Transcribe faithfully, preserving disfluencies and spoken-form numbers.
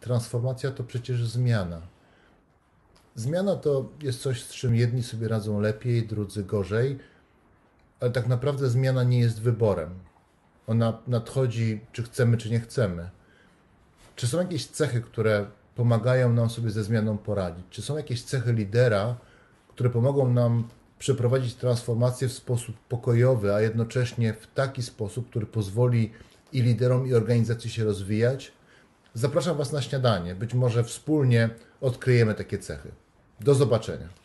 transformacja to przecież zmiana. Zmiana to jest coś, z czym jedni sobie radzą lepiej, drudzy gorzej, ale tak naprawdę zmiana nie jest wyborem. Ona nadchodzi, czy chcemy, czy nie chcemy. Czy są jakieś cechy, które pomagają nam sobie ze zmianą poradzić? Czy są jakieś cechy lidera, które pomogą nam przeprowadzić transformację w sposób pokojowy, a jednocześnie w taki sposób, który pozwoli i liderom, i organizacji się rozwijać? Zapraszam Was na śniadanie. Być może wspólnie odkryjemy takie cechy. Do zobaczenia.